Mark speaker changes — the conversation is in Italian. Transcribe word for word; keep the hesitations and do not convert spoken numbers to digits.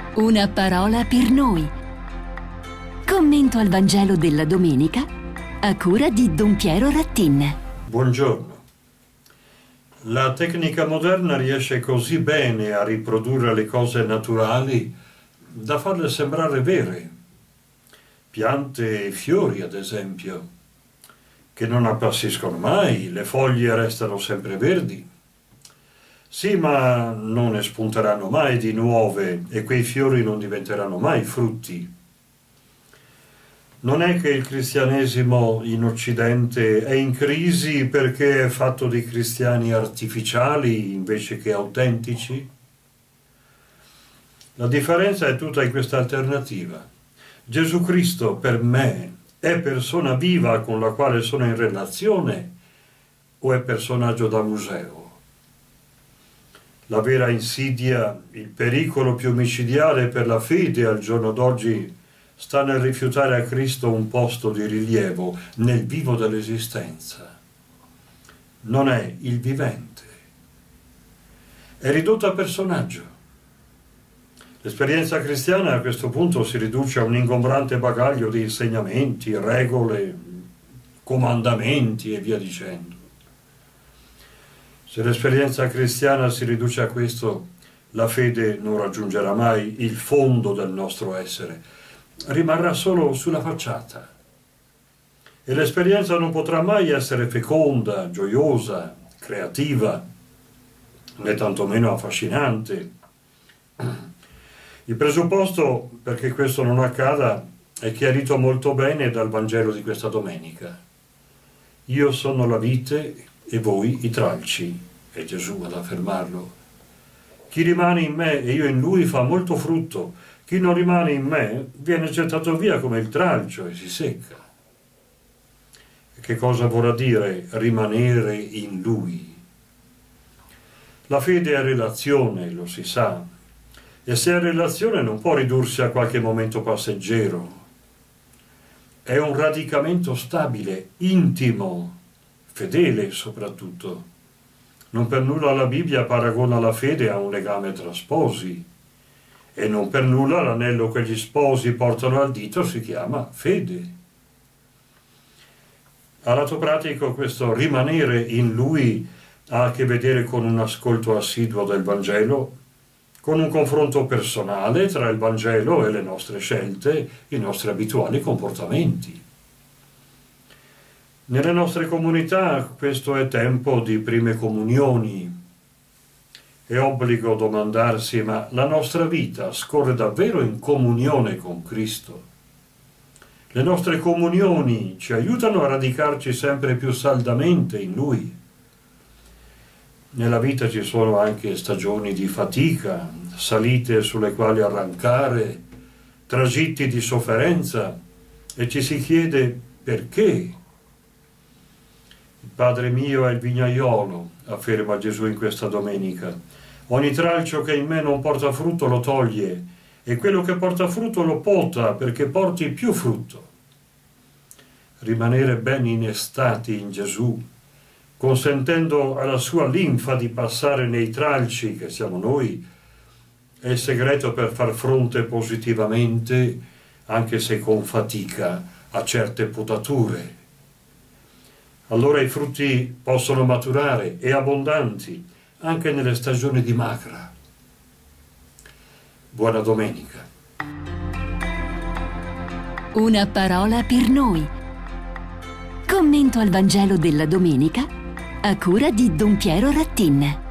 Speaker 1: Una parola per noi. Commento al Vangelo della domenica a cura di Don Piero Rattin.
Speaker 2: Buongiorno. La tecnica moderna riesce così bene a riprodurre le cose naturali da farle sembrare vere. Piante e fiori, ad esempio, che non appassiscono mai, le foglie restano sempre verdi. Sì, ma non ne spunteranno mai di nuove e quei fiori non diventeranno mai frutti. Non è che il cristianesimo in Occidente è in crisi perché è fatto di cristiani artificiali invece che autentici? La differenza è tutta in questa alternativa. Gesù Cristo per me è persona viva con la quale sono in relazione o è personaggio da museo? La vera insidia, il pericolo più micidiale per la fede al giorno d'oggi sta nel rifiutare a Cristo un posto di rilievo nel vivo dell'esistenza. Non è il vivente. È ridotto a personaggio. L'esperienza cristiana a questo punto si riduce a un ingombrante bagaglio di insegnamenti, regole, comandamenti e via dicendo. Se l'esperienza cristiana si riduce a questo, la fede non raggiungerà mai il fondo del nostro essere, rimarrà solo sulla facciata. E l'esperienza non potrà mai essere feconda, gioiosa, creativa, né tantomeno affascinante. Il presupposto perché questo non accada è chiarito molto bene dal Vangelo di questa domenica. Io sono la vite e voi i tralci, è Gesù ad affermarlo. Chi rimane in me e io in lui fa molto frutto, chi non rimane in me viene gettato via come il tralcio e si secca. Che cosa vorrà dire rimanere in lui? La fede è relazione, lo si sa, e se è relazione non può ridursi a qualche momento passeggero. È un radicamento stabile, intimo, fedele soprattutto. Non per nulla la Bibbia paragona la fede a un legame tra sposi e non per nulla l'anello che gli sposi portano al dito si chiama fede. A lato pratico questo rimanere in lui ha a che vedere con un ascolto assiduo del Vangelo, con un confronto personale tra il Vangelo e le nostre scelte, i nostri abituali comportamenti. Nelle nostre comunità questo è tempo di prime comunioni. È obbligo domandarsi, ma la nostra vita scorre davvero in comunione con Cristo? Le nostre comunioni ci aiutano a radicarci sempre più saldamente in Lui? Nella vita ci sono anche stagioni di fatica, salite sulle quali arrancare, tragitti di sofferenza, e ci si chiede perché. Il Padre mio è il vignaiolo, afferma Gesù in questa domenica. Ogni tralcio che in me non porta frutto lo toglie, e quello che porta frutto lo pota perché porti più frutto. Rimanere ben innestati in Gesù, consentendo alla sua linfa di passare nei tralci, che siamo noi, è il segreto per far fronte positivamente, anche se con fatica, a certe potature. Allora i frutti possono maturare e abbondanti anche nelle stagioni di magra. Buona domenica.
Speaker 1: Una parola per noi. Commento al Vangelo della domenica a cura di Don Piero Rattin.